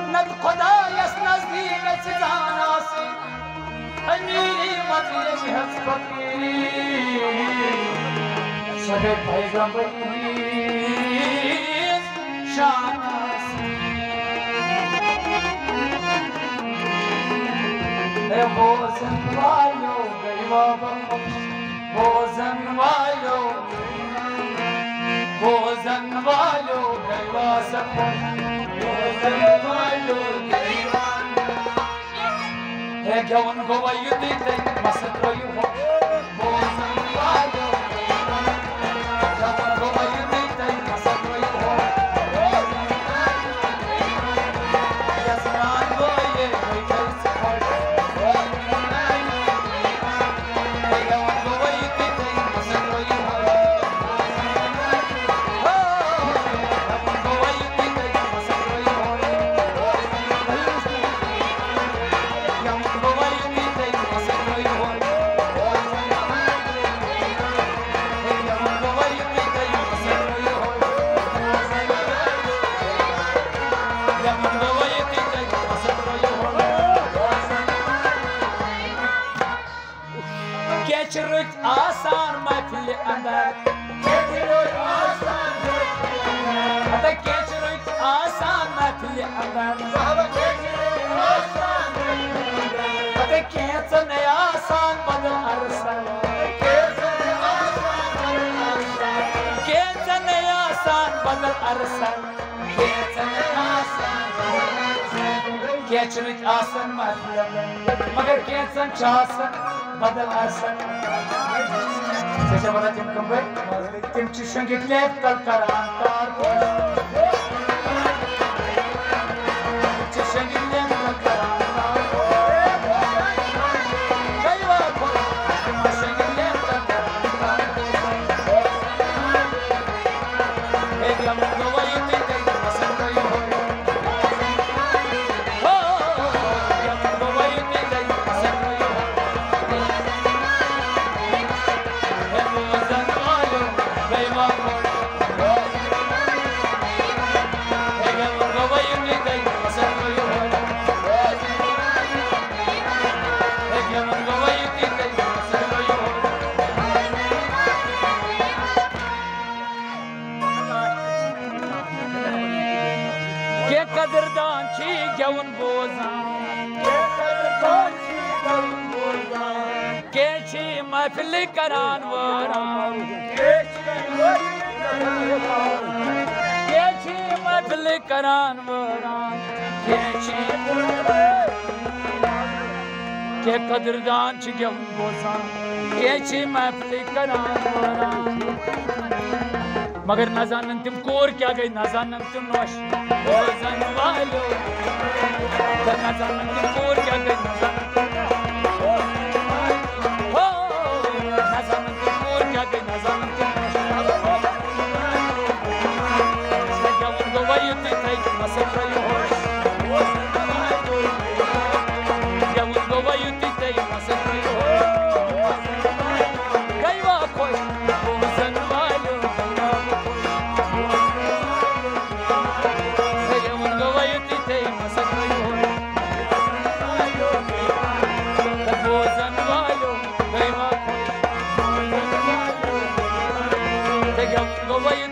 नत खुदा यस नजदीक जानासी अमीरी मजलिस हस्पती सगे पैगंबरी शानासी ए बोझन वालो गईवा बोझन वालो गईवा सब बोझन वालो गईवा है क्या उनको वायु देते मस्त वायु हो बोझन वालो गईवा क्या उनको वायु देते मस्त वायु हो यस्मान वो ये कोई कैसे हो आसान महफिल अंदर आसान महफिल अंदर कैसन आसान बदल अरसल कैसन आसान बदल अरसल कैसन आसान महफिल मगर कैसन आसान बदल अरसल जैसे बता तुम चुशंगे क्लेप कल करान कार चुशंगे क्लेप कल करान कार कई बार चुशंगे क्लेप कल करान कार एक लम्हा गवाही में कई पसंद कई हो गवाही में कई पसंद कई हो कदरदान छी गवन बोझान के छी महफिल करान वरान के छी महफिल करान वरान के कदरदान छी गवन बोझान के छी महफिल करान वरान मगर न जानन तुम कोर क्या गई न जानन तुम नौश बोझन वालो न जानन तुम कोर क्या गई न जानन तुम हो न जानन तुम कोर क्या गई न जानन तुम क्या उनको वही उतनी थी मसल रही हो क्या उनको वही उतनी थी मसल रही हो कई बार कोई बोझन वालो go away.